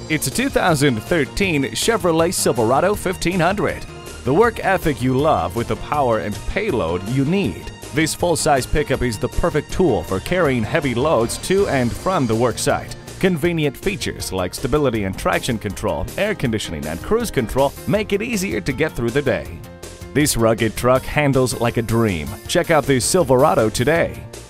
It's a 2013 Chevrolet Silverado 1500. The work ethic you love with the power and payload you need. This full-size pickup is the perfect tool for carrying heavy loads to and from the worksite. Convenient features like stability and traction control, air conditioning, and cruise control make it easier to get through the day. This rugged truck handles like a dream. Check out this Silverado today.